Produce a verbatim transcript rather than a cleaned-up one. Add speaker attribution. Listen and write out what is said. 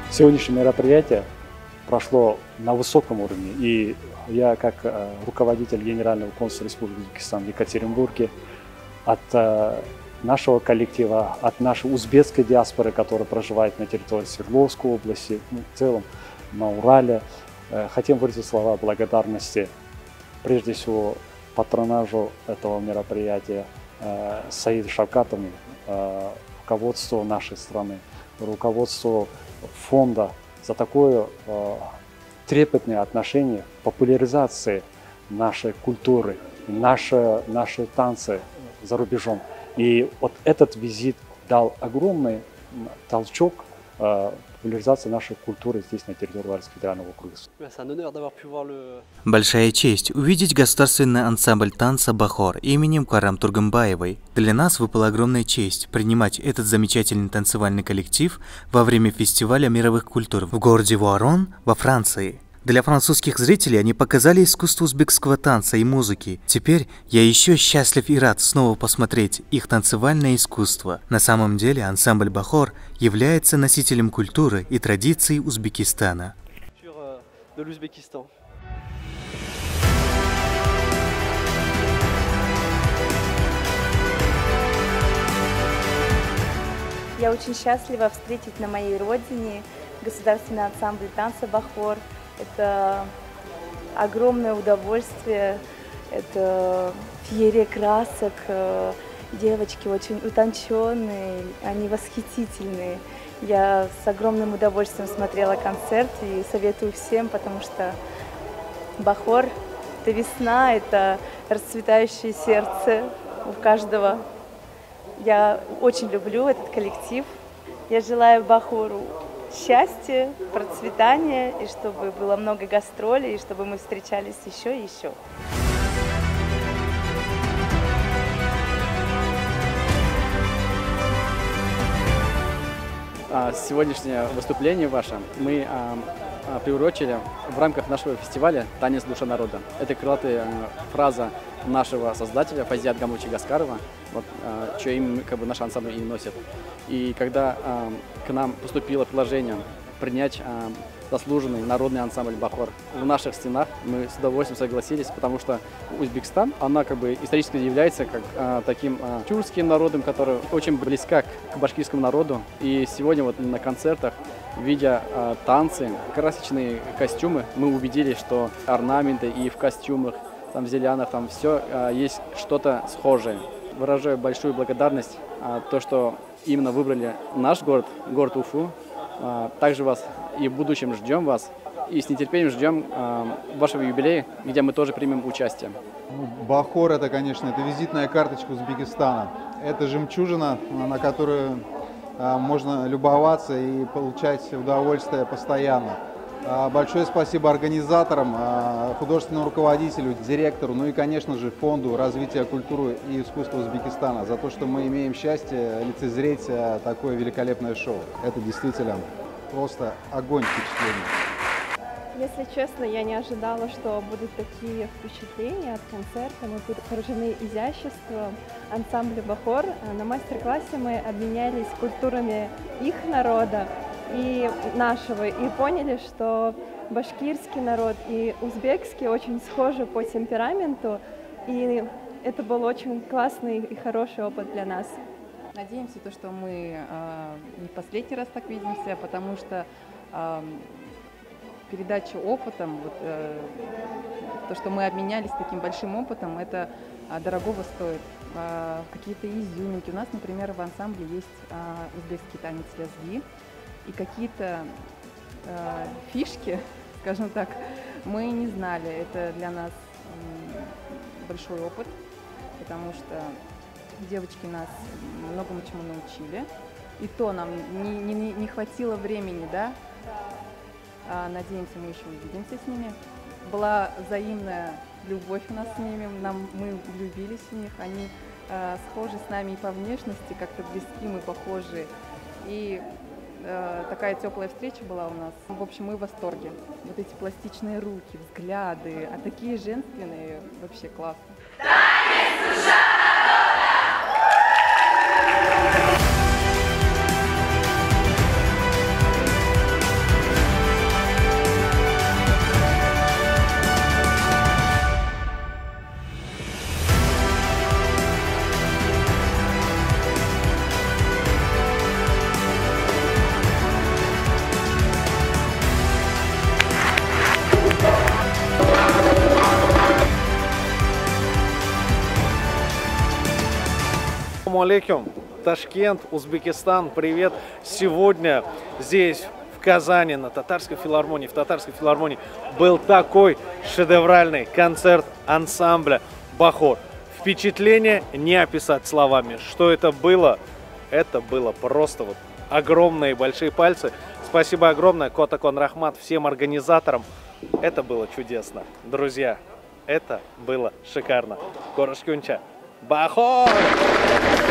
Speaker 1: Сегодняшнее мероприятие прошло на высоком уровне, и я, как э, руководитель Генерального консульства Республики Узбекистан в Екатеринбурге, от э, нашего коллектива, от нашей узбекской диаспоры, которая проживает на территории Свердловской области, ну, в целом на Урале, э, хотим выразить слова благодарности, прежде всего, патронажу этого мероприятия э, Саиду Шавкатовне, э, руководству нашей страны, руководству фонда за такое э, трепетное отношение к популяризации нашей культуры, наши, наши танцы за рубежом. И вот этот визит дал огромный толчок э, популяризации нашей культуры здесь, на территории Уральского федерального округа.
Speaker 2: Большая честь увидеть государственный ансамбль танца «Бахор» именем Карам Тургымбаевой. Для нас выпала огромная честь принимать этот замечательный танцевальный коллектив во время фестиваля мировых культур в городе Вуарон во Франции. Для французских зрителей они показали искусство узбекского танца и музыки. Теперь я еще счастлив и рад снова посмотреть их танцевальное искусство. На самом деле ансамбль «Бахор» является носителем культуры и традиций Узбекистана.
Speaker 3: Я очень счастлива встретить на моей родине государственный ансамбль танца «Бахор». Это огромное удовольствие, это феерия красок, девочки очень утонченные, они восхитительные. Я с огромным удовольствием смотрела концерт и советую всем, потому что «Бахор» — это весна, это расцветающее сердце у каждого. Я очень люблю этот коллектив. Я желаю «Бахору» счастья, процветания, и чтобы было много гастролей, и чтобы мы встречались еще и еще.
Speaker 4: Сегодняшнее выступление ваше мы приурочили в рамках нашего фестиваля «Танец душа народа». Это крылатая фраза нашего создателя Фазиат Гамовича Гаскарова, вот, чье имя как бы, наш ансамбль и носит. И когда а, к нам поступило предложение принять а, заслуженный народный ансамбль «Бахор» в наших стенах, мы с удовольствием согласились, потому что Узбекистан, она как бы исторически является как а, таким а, тюркским народом, который очень близка к башкирскому народу. И сегодня вот на концертах, видя а, танцы, красочные костюмы, мы убедились, что орнаменты и в костюмах, там, в зелянах, там все а, есть что-то схожее. Выражаю большую благодарность а, то, что именно выбрали наш город, город Уфу. А, также вас и в будущем ждем вас. И с нетерпением ждем а, вашего юбилея, где мы тоже примем участие.
Speaker 5: Бахор — это, конечно, это визитная карточка Узбекистана. Это жемчужина, на которую а, можно любоваться и получать удовольствие постоянно. Большое спасибо организаторам, художественному руководителю, директору, ну и, конечно же, Фонду развития культуры и искусства Узбекистана за то, что мы имеем счастье лицезреть такое великолепное шоу. Это действительно просто огонь впечатлений.
Speaker 6: Если честно, я не ожидала, что будут такие впечатления от концерта. Мы поражены изяществом ансамбля «Бахор». На мастер-классе мы обменялись культурами их народа и нашего, и поняли, что башкирский народ и узбекский очень схожи по темпераменту, и это был очень классный и хороший опыт для нас.
Speaker 7: Надеемся, то, что мы э, не в последний раз так видимся, потому что э, передача опытом, вот, э, то, что мы обменялись таким большим опытом, это э, дорогого стоит. Э, какие-то изюминки. У нас, например, в ансамбле есть э, узбекский танец лязги. И какие-то э, фишки, скажем так, мы не знали. Это для нас э, большой опыт, потому что девочки нас многому чему научили. И то нам не, не, не хватило времени, да? А, надеемся, мы еще увидимся с ними. Была взаимная любовь у нас с ними, нам, мы влюбились в них. Они э, схожи с нами и по внешности, как-то близки, мы похожи. И такая теплая встреча была у нас. В общем, мы в восторге. Вот эти пластичные руки, взгляды, а такие женственные, вообще классно.
Speaker 8: Ассаламу алейкум. Ташкент, Узбекистан, привет. Сегодня здесь, в Казани, на Татарской филармонии, в Татарской филармонии был такой шедевральный концерт ансамбля «Бахор». Впечатление не описать словами. Что это было? Это было просто вот огромные большие пальцы. Спасибо огромное, Котакон Рахмат, всем организаторам. Это было чудесно. Друзья, это было шикарно. Корышкюнча. Бахор!